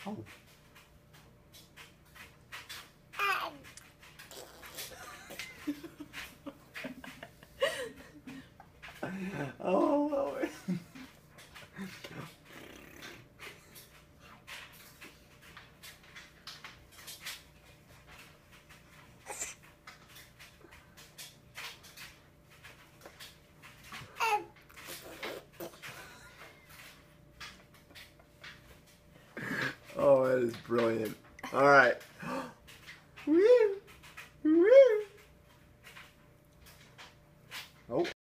Oh. Oh, Owen. Oh, that is brilliant. All right. Woo! Woo! Oh.